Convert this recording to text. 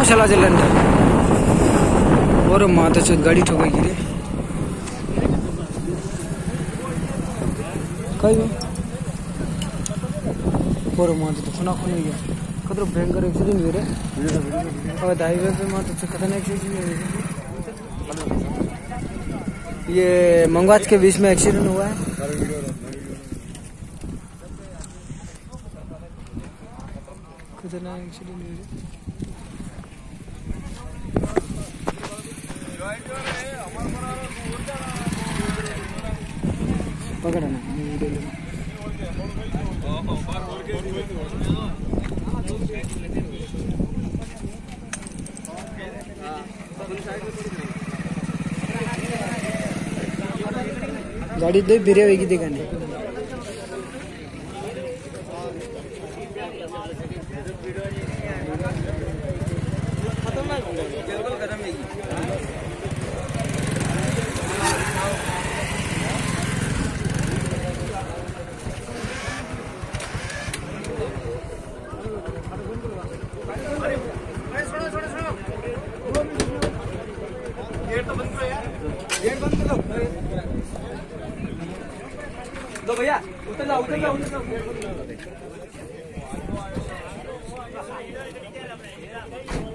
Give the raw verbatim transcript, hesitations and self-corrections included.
चला जलन और माता चोद गाड़ी ठोकाई गिरे कई और माता तो खुना खुना गया कतरो भयंकर एक्सीडेंट हुए रे और हाईवे पे माता तो खतरनाक एक्सीडेंट हुए ये मंगवाज के बीच में एक्सीडेंट हुआ है खतरनाक एक्सीडेंट हुआ पकड़ा ना गाड़ी दे बिरे होगी दिखाने दो भैया उतर जाओ उतर जाओ उतर जाओ